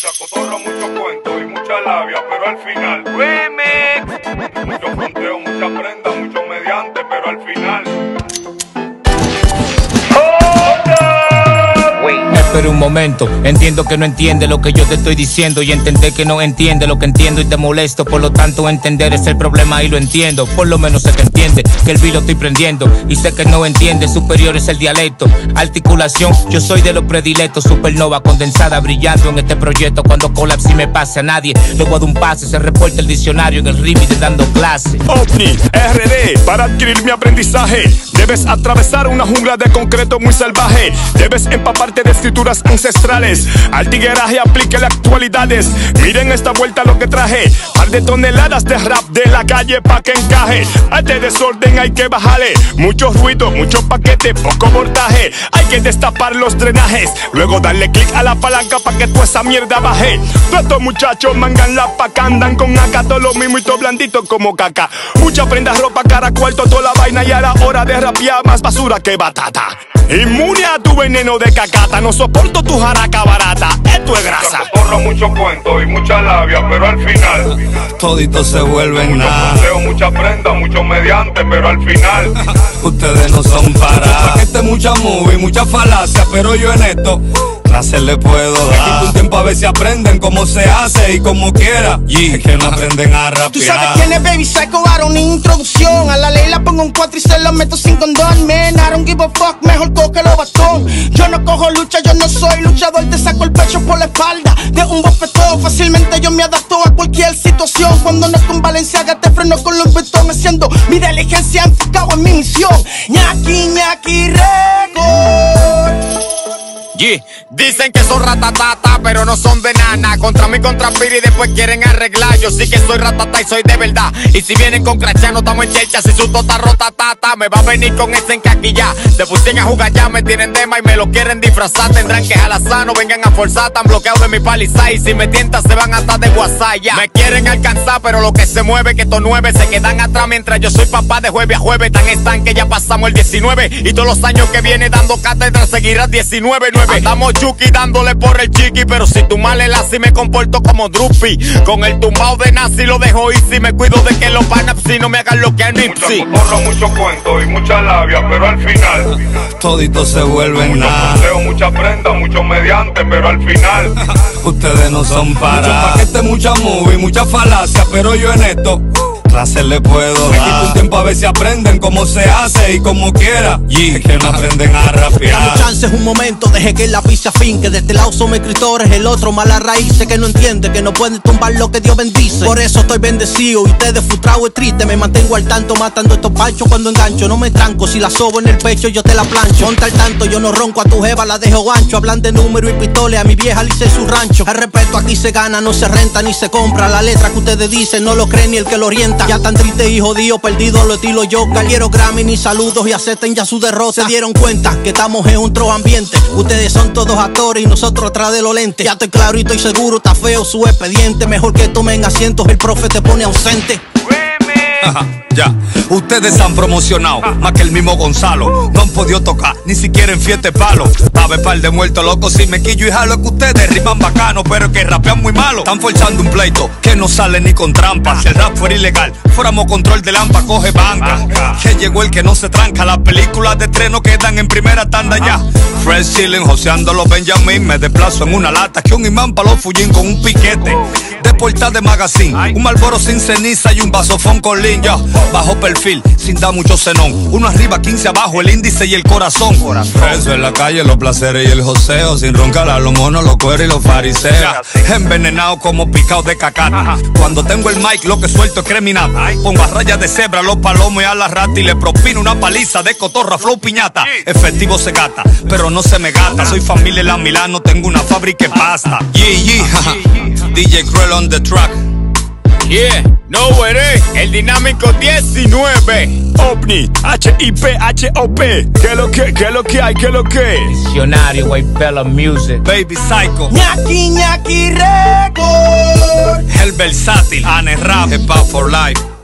Mucha cotorra, mucho cuento y mucha labia, pero al final remix. Mucho fronteo, mucha prenda, mucho mediante, pero al final Espera un momento, entiendo que no entiende lo que yo te estoy diciendo y entender que no entiende lo que entiendo y te molesto. Por lo tanto entender es el problema y lo entiendo. Por lo menos sé que entiende que el beat lo estoy prendiendo y sé que no entiende, superior es el dialecto. Articulación, yo soy de los predilectos. Supernova condensada brillando en este proyecto. Cuando colapse y me pase a nadie luego de un pase se reporta el diccionario en el remix de dando clase. OVNI RD, para adquirir mi aprendizaje debes atravesar una jungla de concreto muy salvaje. Debes empaparte de escrituras ancestrales. Al tigueraje aplíquele actualidades. Miren esta vuelta lo que traje. Par de toneladas de rap de la calle pa' que encaje. A este desorden hay que bajarle. Mucho ruido, mucho paquete, poco voltaje. Hay que destapar los drenajes. Luego darle clic a la palanca pa' que toda esa mierda baje. Todos estos muchachos mangan la paca, andan con acá todo lo mismo y todo blandito como caca. Mucha prenda, ropa, cara, cuarto, toda la vaina y a la hora de rapear más basura que batata. Inmune a tu veneno de cacata, no soporto tu jaraca barata, esto es grasa. Mucha cotorra, mucho cuento y mucha labia, pero al final toditos se vuelven mucho nada. fronteo, mucha prenda, mucho mediante, pero al final Ustedes no son para paquete, mucha movie, mucha falacia, pero yo en esto clases le puedo dar. Quito un tiempo a ver si aprenden cómo se hace y como quiera. Y es que no aprenden a rapear. Tú sabes quién es Baby Psycho, varón ni introducción. A la ley la pongo un 4 y se lo meto sin condón. Man, I don't give a fuck, mejor coge los bastón. Yo no cojo lucha, yo no soy luchador. Te saco el pecho por la espalda de un bofetón. Fácilmente yo me adapto a cualquier situación. Cuando no con Balenciaga te freno con los Vuitton. Haciendo mi diligencia enfocado en mi misión. Ñaki, ñaki, record. Yeah. Dicen que son ratatata, pero no son de nana. Contra mí, contra Piri, después quieren arreglar. Yo sí que soy ratata y soy de verdad. Y si vienen con crachá, no estamos en chelcha. Si su tota rota tata, me va a venir con ese encaquillá. De pusieron a jugar ya, me tienen dema y me lo quieren disfrazar. Tendrán que jalar sano, vengan a forzar. Tan bloqueados de mi paliza y si me tientan se van hasta de WhatsApp ya. Me quieren alcanzar, pero lo que se mueve, que estos 9 se quedan atrás. Mientras yo soy papá de jueves a jueves. Tan están que ya pasamos el 19. Y todos los años que viene dando cátedra seguirás 19-9. Andamos Chucky dándole por el chiqui, pero si tú mal el así me comporto como Drupi. Con el tumbao de nazi lo dejo easy. Me cuido de que los panapsi no me hagan lo que a Nipsey. Mucha cotorra, mucho cuento y mucha labia, pero al final Toditos se vuelven mucho nada. fronteo, mucha prenda, mucho mediante, pero al final Ustedes no son para mucho paquete, mucha movie, mucha falacia, pero yo en esto clases le puedo dar. Quito un tiempo a ver si aprenden cómo se hace y como quiera. Y es que no aprenden a rapear. Dame chances un momento, deje que la pizza fin. Que de este lado somos escritores, el otro mala raíz. Que no entiende, que no pueden tumbar lo que Dios bendice. Por eso estoy bendecido y ustedes frustrados y tristes. Me mantengo al tanto, matando estos panchos cuando engancho. No me tranco, si la sobo en el pecho yo te la plancho. Ponte al tanto, yo no ronco, a tu jeva la dejo gancho. Hablan de número y pistoles, a mi vieja le hice su rancho. El respeto aquí se gana, no se renta ni se compra. La letra que ustedes dicen no lo cree ni el que lo orienta. Ya tan triste y jodido, perdido lo estilo yo. Quiero Grammy ni saludos y acepten ya su derrota. Se dieron cuenta que estamos en otro ambiente. Ustedes son todos actores y nosotros atrás de los lentes. Ya estoy claro y estoy seguro, está feo su expediente. Mejor que tomen asientos, el profe te pone ausente. Ya, ustedes han promocionado más que el mismo Gonzalo. No han podido tocar, ni siquiera en fiesta de palo. Va a haber par de muertos locos si me quillo y jalo. Que ustedes riman bacano, pero que rapean muy malo. Están forzando un pleito que no sale ni con trampa. Si el rap fuera ilegal, fuéramos control de lampa, coge banca. Que llegó el que no se tranca. Las películas de estreno quedan en primera tanda ya. Fresh chilling, joseando los Benjamin. Me desplazo en una lata que un imán pa' los fullín con un piquete. De portada de magazine, un Marlboro sin ceniza y un vasofón con lin. Ya, bajo perfil, sin dar mucho cenón. Uno arriba, 15 abajo, el índice y el corazón. Eso en la calle, los placeres y el joseo. Sin roncar a los monos, los cueros y los fariseos. Envenenado como picado de cacata. Cuando tengo el mic, lo que suelto es creminata. Pongo a rayas de cebra, los palomos y a la rata. Y le propino una paliza de cotorra, flow piñata. Efectivo se gata, pero no se me gata. Soy familia en la Milano, tengo una fábrica de pasta. DJ Cruel on the track. Yeah, no veré, el dinámico 19. OVNI, HIP-HOP. ¿Qué lo que, qué lo que hay, qué lo que? Diccionario, White Bella Music. Baby Psycho, Ñaki, ñaki, record. El versátil, Ane Rap, Hip Hop for Life.